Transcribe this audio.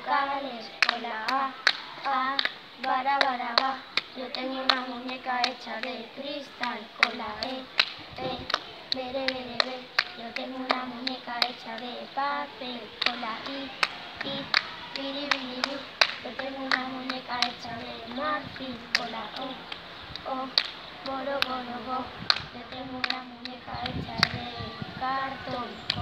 vocales. Con la A, bara, bara, ba. Yo tengo una muñeca hecha de cristal. Con la E, bere, bere, be. Yo tengo una muñeca hecha de papel. Con la I, biri, biri, bi. Yo tengo una muñeca hecha de marfil. Con la O, boro, boro, bo. Yo tengo una muñeca hecha de cartón.